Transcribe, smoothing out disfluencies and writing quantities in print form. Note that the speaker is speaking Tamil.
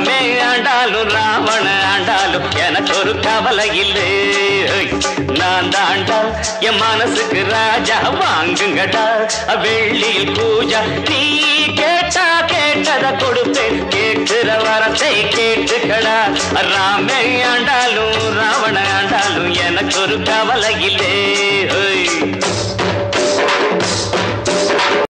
ராமே ஆண்டாலும் ராவண ஆண்டாலும் எனக்கு ஒரு கவலை இல்லை. நான் தாண்டா என் மனசுக்கு ராஜா, வாங்குங்கடா வெள்ளியில் பூஜா. நீ கேட்டா கேட்டத கொடுப்பேன், கேட்கிற வரத்தை கேட்டுக்கடா. ராமே ஆண்டாலும் ராவண ஆண்டாலும் எனக்கு ஒரு கவலை இல்லை.